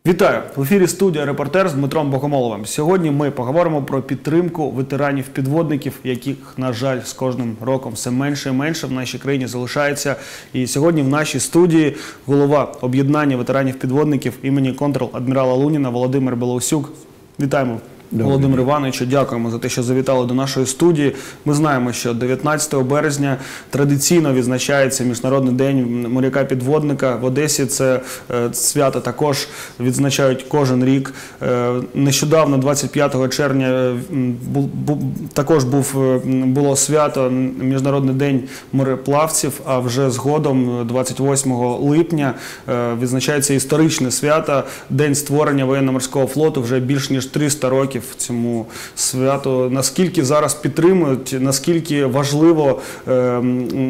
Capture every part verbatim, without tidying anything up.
Вітаю! В ефірі студія «Репортер» з Дмитром Богомоловим. Сьогодні ми поговоримо про підтримку ветеранів-підводників, яких, на жаль, з кожним роком все менше і менше в нашій країні залишається. І сьогодні в нашій студії голова об'єднання ветеранів-підводників імені контр-адмірала Луніна Володимир Білоусюк. Вітаємо, Володимир Іванович, дякуємо за те, що завітали до нашої студії. Ми знаємо, що дев'ятнадцятого березня традиційно відзначається Міжнародний день моряка-підводника. В Одесі це е, свято також відзначають кожен рік. Е, нещодавно, двадцять п'ятого червня, бу, бу, також був, було свято Міжнародний день мореплавців, а вже згодом, двадцять восьмого липня, е, відзначається історичне свято, День створення воєнно-морського флоту, вже більш ніж триста років цьому святу. Наскільки зараз підтримують, наскільки важливо е,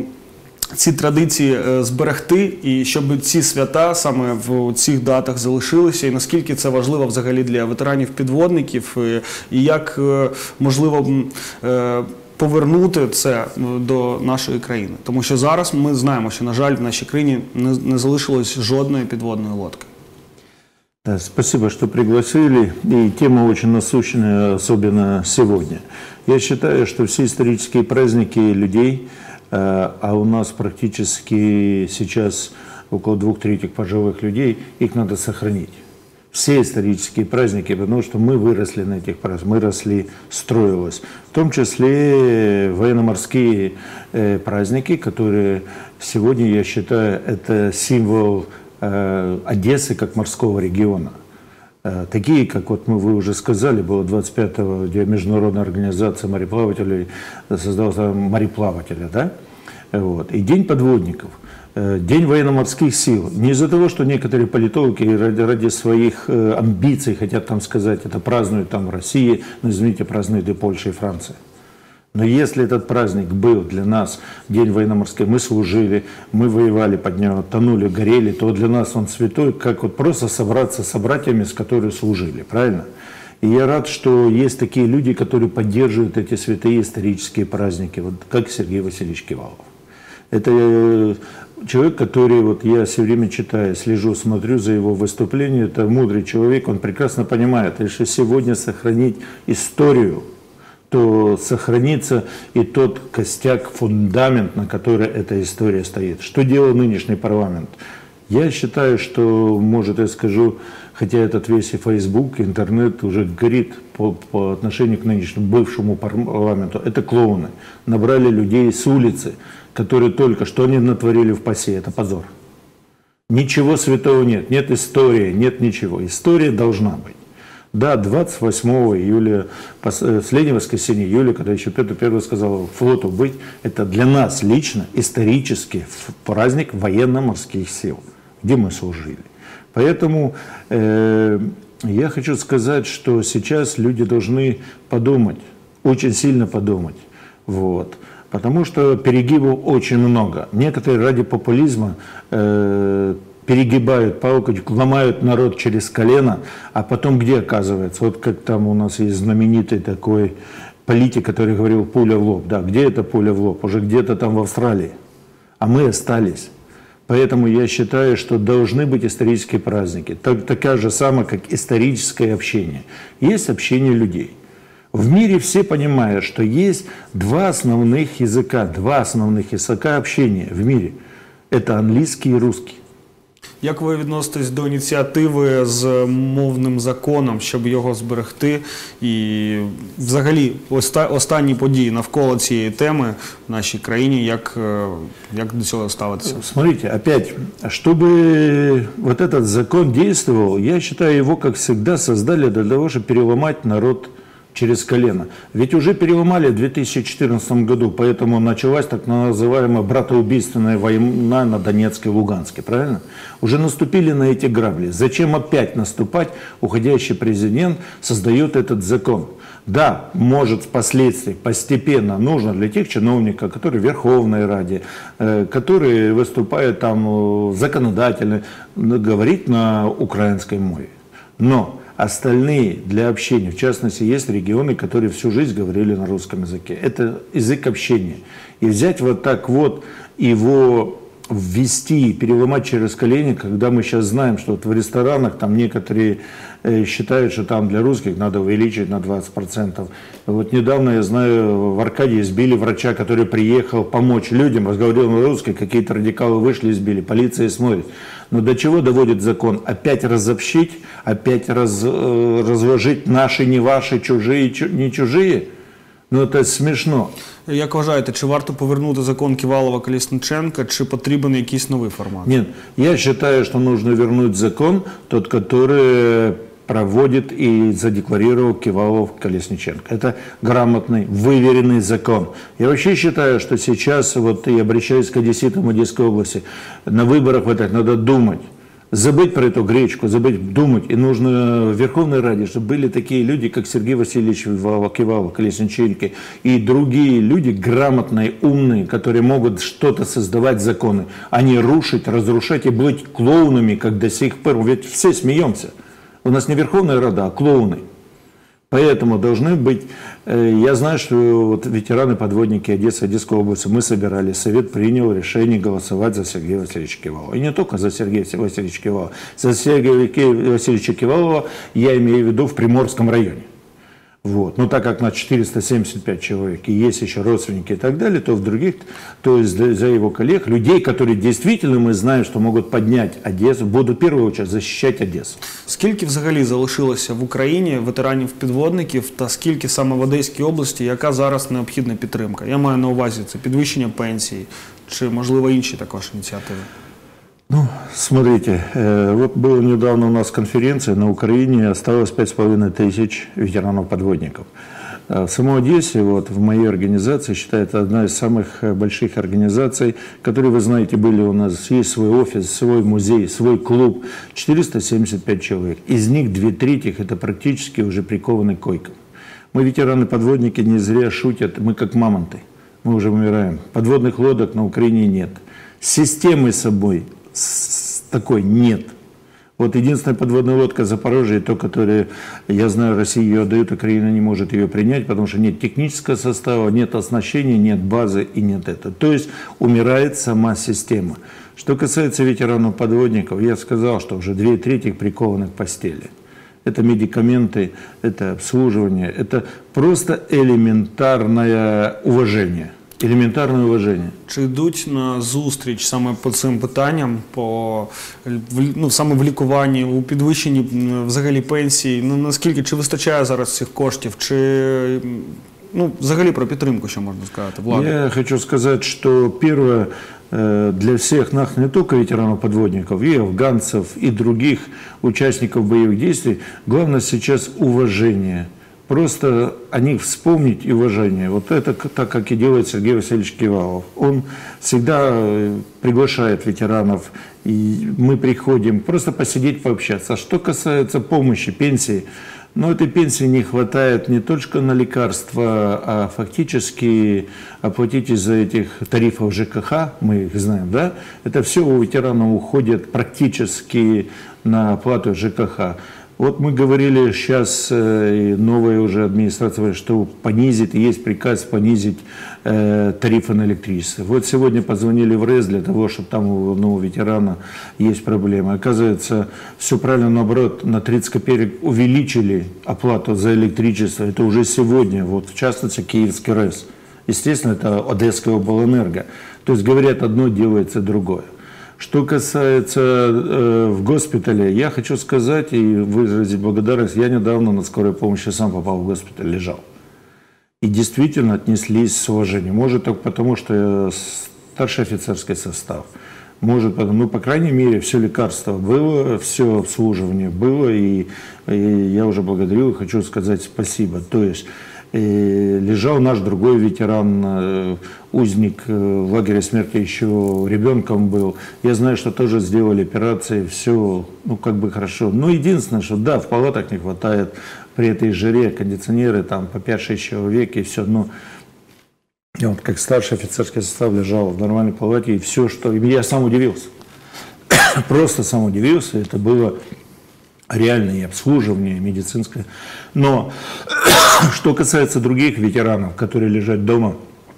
ці традиції зберегти, і щоб ці свята саме в цих датах залишилися, і наскільки це важливо взагалі для ветеранів-підводників, і як можливо е, повернути це до нашої країни. Тому що зараз ми знаємо, що, на жаль, в нашій країні не, не залишилось жодної підводної лодки. Да, спасибо, что пригласили, и тема очень насущная, особенно сегодня. Я считаю, что все исторические праздники людей, а у нас практически сейчас около двух третьих пожилых людей, их надо сохранить. Все исторические праздники, потому что мы выросли на этих праздниках, мы росли, строилось. В том числе военно-морские праздники, которые сегодня, я считаю, это символ Одессы как морского региона. Такие, как вот мы, вы уже сказали, было двадцать пятого, где Международная организация мореплавателей создалась, мореплавателя, да? Вот. И День подводников, День военно-морских сил. Не из-за того, что некоторые политологи ради, ради своих амбиций хотят там сказать, это празднуют там в России, но, извините, празднуют и Польша, и Франция. Но если этот праздник был для нас, День военно-морских, мы служили, мы воевали под него, тонули, горели, то для нас он святой, как вот просто собраться с братьями, с которыми служили, правильно? И я рад, что есть такие люди, которые поддерживают эти святые исторические праздники, вот как Сергей Васильевич Кивалов. Это человек, который, вот я все время читаю, слежу, смотрю за его выступлением, это мудрый человек, он прекрасно понимает, что сегодня сохранить историю, то сохранится и тот костяк, фундамент, на который эта история стоит. Что делал нынешний парламент? Я считаю, что, может, я скажу, хотя этот весь и Facebook, интернет уже горит по, по отношению к нынешнему бывшему парламенту, это клоуны. Набрали людей с улицы, которые только что они натворили в ПАСЕ. Это позор. Ничего святого нет, нет истории, нет ничего. История должна быть. Да, двадцать восьмого июля, последнее воскресенье июля, когда еще Петр Первый сказал флоту быть, это для нас лично исторический праздник военно-морских сил, где мы служили. Поэтому э, я хочу сказать, что сейчас люди должны подумать, очень сильно подумать, вот, потому что перегибов очень много. Некоторые ради популизма э, перегибают палку, ломают народ через колено, а потом где оказывается? Вот как там у нас есть знаменитый такой политик, который говорил «пуля в лоб». Да, где эта пуля в лоб? Уже где-то там в Австралии. А мы остались. Поэтому я считаю, что должны быть исторические праздники. Так, такая же самая, как историческое общение. Есть общение людей. В мире все понимают, что есть два основных языка, два основных языка общения в мире. Это английский и русский. Як ви відноситесь до ініціативи з мовним законом, щоб його зберегти? І взагалі останні події навколо цієї теми в нашей країні, як, як до цього ставитися? Смотрите, опять, чтобы вот этот закон действовал, я считаю, его, как всегда, создали для того, чтобы переломать народ через колено. Ведь уже переломали в две тысячи четырнадцатом году, поэтому началась так называемая братоубийственная война на Донецке и Луганске, правильно? Уже наступили на эти грабли. Зачем опять наступать? Уходящий президент создает этот закон. Да, может впоследствии, постепенно нужно для тех чиновников, которые в Верховной Раде, которые выступают там законодательно, говорить на украинской мове. Но остальные для общения, в частности, есть регионы, которые всю жизнь говорили на русском языке. Это язык общения. И взять вот так вот его ввести, переломать через колени, когда мы сейчас знаем, что вот в ресторанах там некоторые э, считают, что там для русских надо увеличить на двадцать процентов. Вот недавно, я знаю, в Аркадии избили врача, который приехал помочь людям, разговаривал на русский, какие-то радикалы вышли, избили, полиция смотрит. Но до чего доводит закон? Опять разобщить, опять раз, э, разложить наши, не ваши, чужие, чу, не чужие? Ну це смішно. Як вважаєте, чи варто повернути закон Ківалова-Колесніченка, чи потрібен якийсь новий формат? Нет, я считаю, что нужно вернуть закон, тот, который проводит и задекларировал Кивалов-Колесниченко. Это грамотный, выверенный закон. Я вообще считаю, что сейчас, вот я обращаюсь к одесситам Одесской области, на выборах в этом надо думать. Забыть про эту гречку, забыть думать. И нужно в Верховной Раде, чтобы были такие люди, как Сергей Васильевич Кивалов, Колесниченко, и другие люди грамотные, умные, которые могут что-то создавать законы, а не рушить, разрушать и быть клоунами, как до сих пор. Ведь все смеемся. У нас не Верховная Рада, а клоуны. Поэтому должны быть, я знаю, что вот ветераны-подводники Одессы, Одесской области, мы собирались, Совет принял решение голосовать за Сергея Васильевича Кивалова. И не только за Сергея Васильевича Кивалова, за Сергея Васильевича Кивалова я имею в виду в Приморском районе. Вот. Но так как на четыреста семьдесят пять человек и есть еще родственники и так далее, то в других, то есть за его коллег, людей, которые действительно мы знаем, что могут поднять Одессу, будут в первую очередь защищать Одессу. Скільки взагалі залишилося в Україні ветеранів-підводників та скільки саме в Одеській області, яка зараз необхідна підтримка? Я маю на увазі це підвищення пенсії чи, можливо, інші також ініціативи? Ну, смотрите, э, вот была недавно у нас конференция, на Украине осталось пять с половиной тысяч ветеранов-подводников. В самой Одессе, вот, в моей организации, считается одна из самых больших организаций, которые, вы знаете, были у нас, есть свой офис, свой музей, свой клуб, четыреста семьдесят пять человек. Из них две трети – это практически уже прикованы к койкам. Мы, ветераны-подводники, не зря шутят, мы как мамонты, мы уже умираем. Подводных лодок на Украине нет. Системы с собой такой нет. Вот единственная подводная лодка Запорожье, то, которая, я знаю, Россия ее отдает, Украина не может ее принять, потому что нет технического состава, нет оснащения, нет базы и нет этого. То есть умирает сама система. Что касается ветеранов-подводников, я сказал, что уже две трети прикованы к постели. Это медикаменты, это обслуживание, это просто элементарное уважение. Елементарне уваження. Чи йдуть на зустріч саме по цим питанням, по, ну, саме в лікуванні, у підвищенні взагалі пенсії? Ну, наскільки, чи вистачає зараз цих коштів, чи, ну, взагалі про підтримку, що можна сказати, влади? Я хочу сказать, что первое, для всех нас, не только ветеранов-подводников, и афганцев, и других участников боевых действий, главное сейчас уважение. Просто о них вспомнить и уважение. Вот это так, как и делает Сергей Васильевич Кивалов. Он всегда приглашает ветеранов, и мы приходим просто посидеть, пообщаться. А что касается помощи, пенсии, ну, этой пенсии не хватает не только на лекарства, а фактически оплатить из-за этих тарифов ЖКХ, мы их знаем, да, это все у ветеранов уходит практически на оплату ЖКХ. Вот мы говорили сейчас, э, новая уже администрация, что понизит, есть приказ понизить э, тарифы на электричество. Вот сегодня позвонили в РЭС для того, чтобы там у нового ветерана есть проблемы. Оказывается, все правильно, наоборот, на тридцать копеек увеличили оплату за электричество. Это уже сегодня, вот в частности, Киевский РЭС. Естественно, это Одесская облэнерго. То есть, говорят, одно делается другое. Что касается э, в госпитале, я хочу сказать и выразить благодарность. Я недавно на скорой помощи сам попал в госпиталь, лежал. И действительно отнеслись с уважением. Может, только потому, что я старший офицерский состав. Может, ну, по крайней мере, все лекарство было, все обслуживание было. И, и я уже благодарю и хочу сказать спасибо. То есть и лежал наш другой ветеран, узник в лагере смерти, еще ребенком был. Я знаю, что тоже сделали операции, все, ну, как бы хорошо. Но единственное, что да, в палатах не хватает при этой жаре, кондиционеры там по пять-шесть человек и все. Но я вот как старший офицерский состав лежал в нормальной палате, и все, что... Я сам удивился. Просто сам удивился. Это было реальное обслуживание медицинское. Но что касается других ветеранов, которые лежат дома,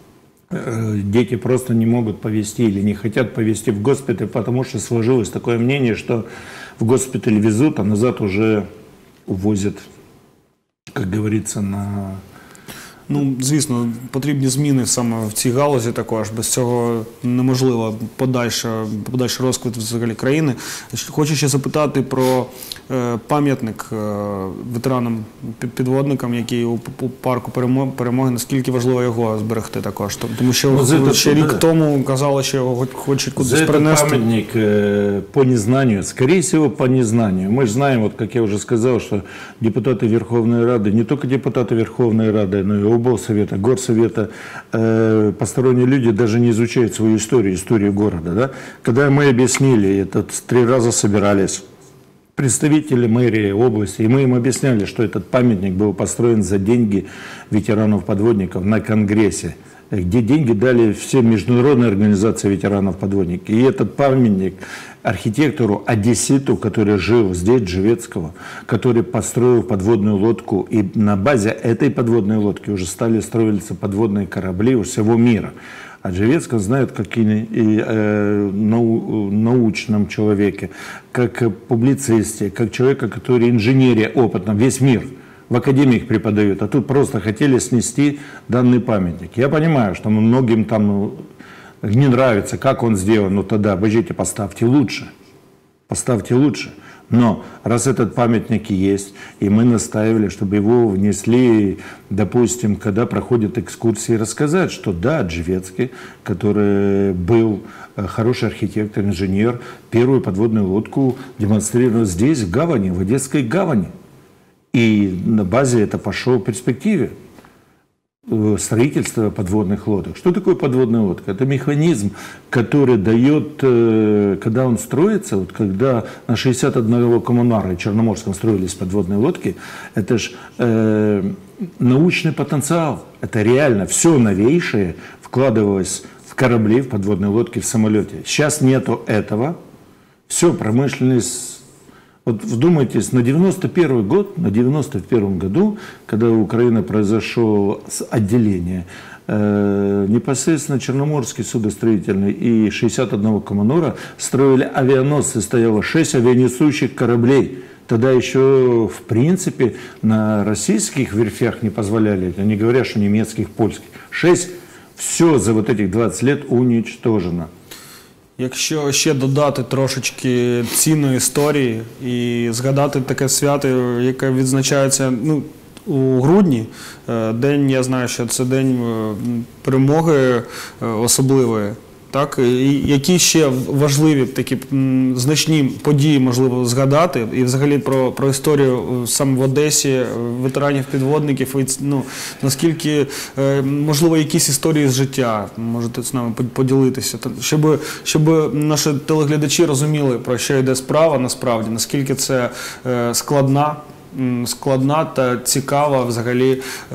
Дети просто не могут повезти или не хотят повезти в госпиталь, потому что сложилось такое мнение, что в госпиталь везут, а назад уже увозят, как говорится, на... Ну, звісно, потрібні зміни саме в цій галузі також. Без цього неможливо подальша, подальший розквіт взагалі країни. Хочу ще запитати про е, пам'ятник е, ветеранам-підводникам, який у, у парку Перемоги. Наскільки важливо його зберегти також? Тому що ну, ще рік да. тому казали, що його хочуть кудись перенести. Этот памятник э, по незнанию, скорее всего, по незнанию. Мы же знаем, вот как я уже сказал, что депутаты Верховной Рады, не только депутаты Верховной Рады, но и облсовета, горсовета, э, посторонние люди даже не изучают свою историю, историю города. Да? Когда мы объяснили, это три раза собирались представители мэрии области, и мы им объясняли, что этот памятник был построен за деньги ветеранов-подводников на Конгрессе, где деньги дали все международные организации ветеранов-подводников. И этот памятник архитектору одесситу, который жил здесь, Джевецкого, который построил подводную лодку, и на базе этой подводной лодки уже стали строиться подводные корабли у всего мира. А Джевецкого знают как и, и э, нау, научном человеке, как публицисте, как человека, который инженерия опытном, весь мир. В академиях преподают, а тут просто хотели снести данный памятник. Я понимаю, что многим там ну, не нравится, как он сделан, но тогда, обождите, поставьте лучше, поставьте лучше. Но раз этот памятник есть, и мы настаивали, чтобы его внесли, допустим, когда проходят экскурсии, рассказать, что да, Джевецкий, который был хороший архитектор, инженер, первую подводную лодку демонстрировал здесь, в гавани, в Одесской гавани. И на базе это пошло в перспективе строительства подводных лодок. Что такое подводная лодка? Это механизм, который дает, когда он строится, вот когда на шестьдесят одного коммунара Черноморском строились подводные лодки, это же э, научный потенциал. Это реально все новейшее вкладывалось в корабли, в подводные лодки, в самолете. Сейчас нету этого. Все, промышленность... Вот вдумайтесь, на девяносто первый год, на девяносто первом году, когда у Украины произошло отделение, э, непосредственно Черноморский судостроительный и шестьдесят одного коммунора строили авианосцы, стояло шесть авианесущих кораблей. Тогда еще, в принципе, на российских верфях не позволяли, не говоря, что немецких, польских. Шесть, все за вот этих двадцать лет уничтожено. Якщо ще додати трошечки цінної історії і згадати таке свято, яке відзначається ну, у грудні, день, я знаю, що це день перемоги особливої, так? І які ще важливі такі значні події можливо згадати, і взагалі про, про історію саме в Одесі, ветеранів-підводників, і, ну, наскільки, можливо, якісь історії з життя можете з нами поділитися, щоб, щоб наші телеглядачі розуміли, про що йде справа насправді, наскільки це складна, складна та цікава взагалі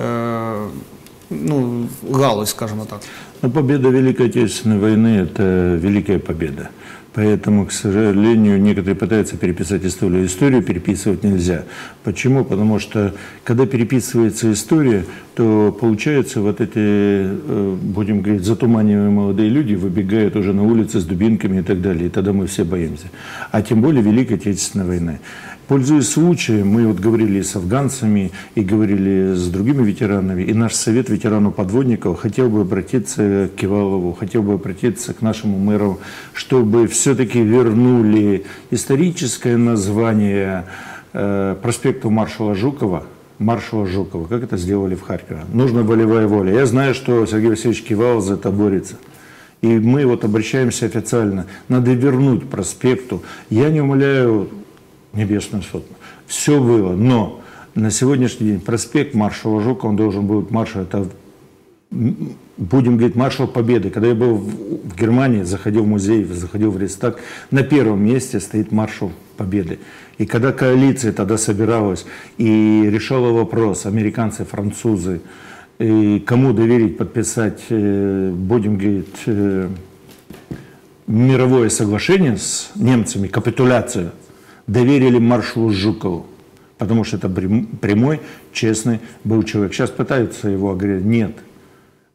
ну, галузь, скажімо так. Но победа Великой Отечественной войны – это великая победа. Поэтому, к сожалению, некоторые пытаются переписать историю. Историю переписывать нельзя. Почему? Потому что, когда переписывается история, то получается вот эти, будем говорить, затуманиваемые молодые люди выбегают уже на улицы с дубинками и так далее. И тогда мы все боимся. А тем более Великой Отечественной войны. Пользуясь случаем, мы вот говорили с афганцами и говорили с другими ветеранами, и наш совет ветеранов-подводников хотел бы обратиться к Кивалову, хотел бы обратиться к нашему мэру, чтобы все-таки вернули историческое название э, проспекту маршала Жукова, маршала Жукова, как это сделали в Харькове. Нужна волевая воля. Я знаю, что Сергей Васильевич Кивалов за это борется. И мы вот обращаемся официально. Надо вернуть проспекту. Я не умоляю Небесную Сотню. Все было, но на сегодняшний день проспект маршала Жукова, он должен быть маршал, это, будем говорить, маршал Победы. Когда я был в Германии, заходил в музей, заходил в Рейхстаг, на первом месте стоит маршал Победы. И когда коалиция тогда собиралась и решала вопрос, американцы, французы, и кому доверить подписать, будем говорить, мировое соглашение с немцами, капитуляцию, доверили маршалу Жукову, потому что это прямой, честный был человек. Сейчас пытаются его говорить, нет,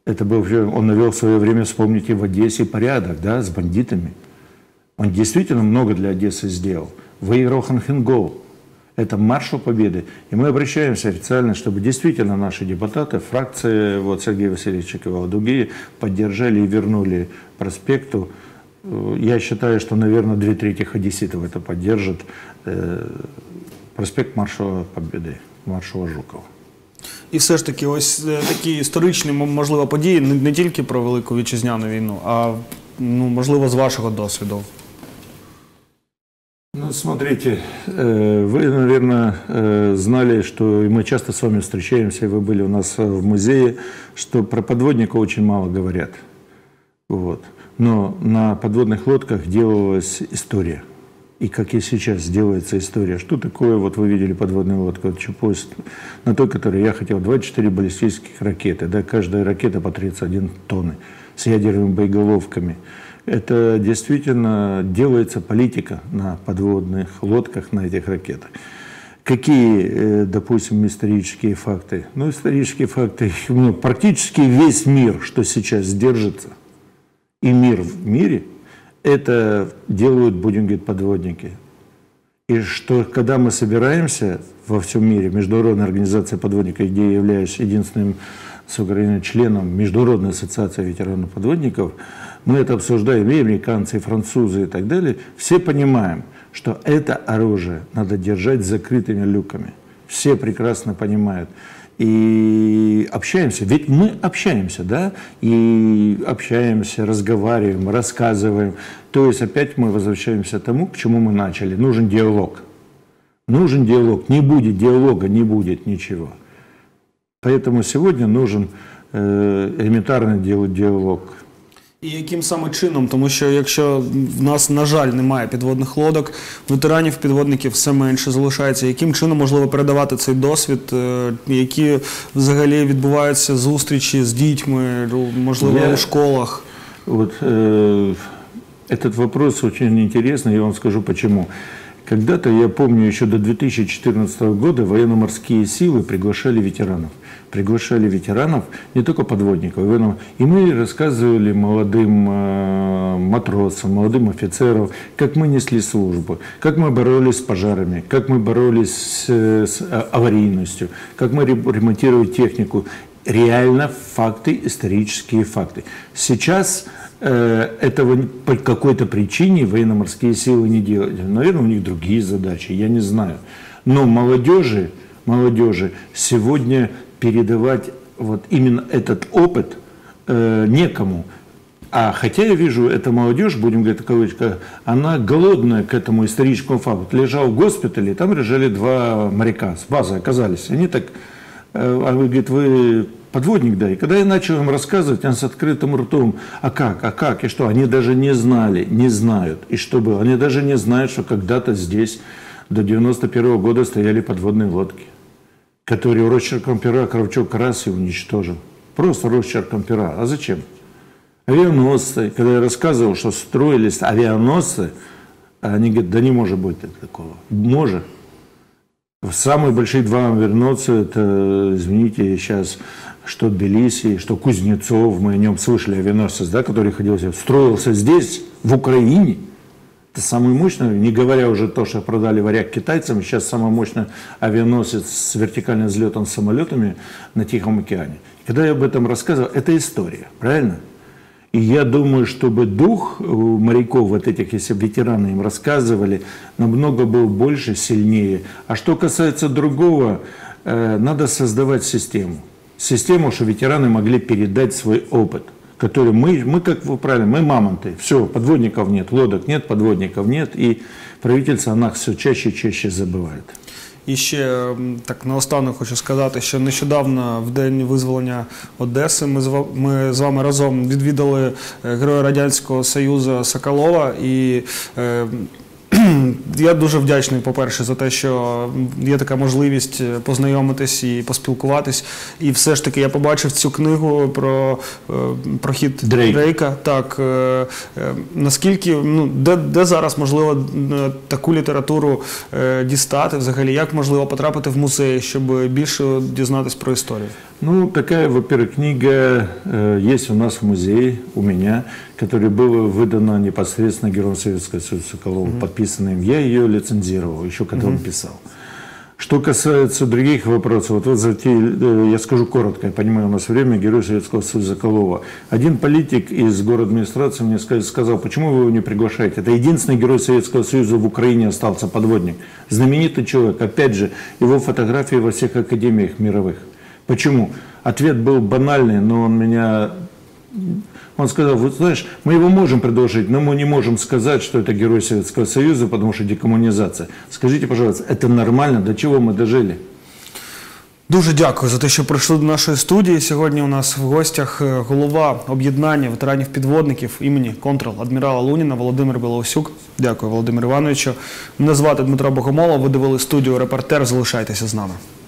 Это был, он навел в свое время, вспомните, в Одессе порядок, да, с бандитами. Он действительно много для Одессы сделал. Выиграл Ханхенгол. Это маршал победы. И мы обращаемся официально, чтобы действительно наши депутаты, фракции вот, Сергея Васильевича Кивала, другие поддержали и вернули проспекту. Я считаю, что, наверное, две трети одесситов это поддержат. Проспект маршала Побєди, маршала Жукова. І все ж таки, ось такі історичні, можливо, події, не, не тільки про Велику Вітчизняну війну, а, ну, можливо, з вашого досвіду. Ну, смотрите, вы, наверное, знали, что мы часто с вами встречаемся, и вы были у нас в музее, что про подводников очень мало говорят. Вот. Но на подводных лодках делалась история. И как и сейчас делается история. Что такое, вот вы видели подводную лодку, Чупость, на той, которой я хотел, двадцать четыре баллистических ракеты, да, каждая ракета по тридцать один тонны, с ядерными боеголовками. Это действительно делается политика на подводных лодках, на этих ракетах. Какие, допустим, исторические факты? Ну, исторические факты, ну, практически весь мир, что сейчас держится, и мир в мире, это делают, будем говорить, подводники. И что, когда мы собираемся во всем мире, Международная организация подводников, где я являюсь единственным с Украины членом Международной ассоциации ветеранов-подводников, мы это обсуждаем, и американцы, и французы, и так далее, все понимаем, что это оружие надо держать закрытыми люками. Все прекрасно понимают. И общаемся, ведь мы общаемся, да, и общаемся, разговариваем, рассказываем. То есть опять мы возвращаемся к тому, к чему мы начали. Нужен диалог. Нужен диалог. Не будет диалога, не будет ничего. Поэтому сегодня нужен э, элементарный диалог. І яким саме чином? Тому що якщо в нас, на жаль, немає підводних лодок, ветеранів-підводників все менше залишається, яким чином можливо передавати цей досвід, які взагалі відбуваються зустрічі з дітьми, можливо, я, у школах? Вот, э, этот вопрос очень интересный, я вам скажу почему. Когда-то, я помню, еще до две тысячи четырнадцатого года военно-морские силы приглашали ветеранов. Приглашали ветеранов, не только подводников. И мы рассказывали молодым э, матросам, молодым офицерам, как мы несли службу, как мы боролись с пожарами, как мы боролись с, с аварийностью, как мы ремонтировали технику. Реально факты, исторические факты. Сейчас э, этого по какой-то причине военно-морские силы не делают. Наверное, у них другие задачи, я не знаю. Но молодежи, молодежи сегодня передавать вот именно этот опыт э, некому. А хотя я вижу, эта молодежь, будем говорить в кавычках, она голодная к этому историческому факту. Лежал в госпитале, там лежали два моряка, с базы оказались. Они так, э, а вы, говорит, вы подводник, да. И когда я начал им рассказывать, они с открытым ртом, а как, а как, и что, они даже не знали, не знают, и что было. Они даже не знают, что когда-то здесь до девяносто первого года стояли подводные лодки, который росчерком пера Кравчук раз и уничтожил. Просто росчерком пера. А зачем? Авианосцы. Когда я рассказывал, что строились авианосцы, они говорят, да не может быть такого. Может. Самые большие два авианосца, это, извините, сейчас, что Тбилиси, что Кузнецов, мы о нем слышали, авианосец, да, который ходил, строился здесь, в Украине. Это самый мощный, не говоря уже то, что продали Варяг китайцам, сейчас самый мощный авианосец с вертикальным взлетом с самолетами на Тихом океане. Когда я об этом рассказывал, это история, правильно? И я думаю, чтобы дух моряков, вот этих, если ветераны им рассказывали, намного был больше, сильнее. А что касается другого, надо создавать систему. Систему, чтобы ветераны могли передать свой опыт. Который мы, мы, как вы правильно, мы мамонты, все, подводников нет, лодок нет, подводников нет, и правительство о нас все чаще и чаще забывает. І ще так наостанок хочу сказати, що нещодавно в день визволення Одеси ми з, ми з вами разом відвідали Героя Радянського Союзу Соколова, і е, я дуже вдячний, по-перше, за те, що є така можливість познайомитись і поспілкуватись. І все ж таки я побачив цю книгу про прохід Дрейк. Дрейка. Так, наскільки, ну, де, де зараз можливо таку літературу дістати взагалі? Як можливо потрапити в музей, щоб більше дізнатись про історію? Ну, такая, во-первых, книга э, есть у нас в музее, у меня, которая была выдана непосредственно Героем Советского Союза Соколову, mm-hmm. подписанным. Я ее лицензировал, еще когда mm-hmm. он писал. Что касается других вопросов, вот, вот затеяли, я скажу коротко, я понимаю, у нас время, Герой Советского Союза Соколова. Один политик из город администрации мне сказал, почему вы его не приглашаете? Это единственный Герой Советского Союза в Украине остался, подводник. Знаменитый человек, опять же, его фотографии во всех академиях мировых. Почему? Ответ был банальный, но он меня... Он сказал, вот знаешь, мы его можем предложить, но мы не можем сказать, что это Герой Советского Союза, потому что декоммунизация. Скажите, пожалуйста, это нормально? До чего мы дожили? Дуже дякую за те, що прийшли до нашої студії. Сьогодні у нас в гостях голова об'єднання ветеранів-підводників імені контр-адмірала Луніна Володимир Білоусюк. Дякую, Володимир Івановичу. Мене звати Дмитро Богомолов. Ви дивились студію «Репортер». Залишайтеся з нами.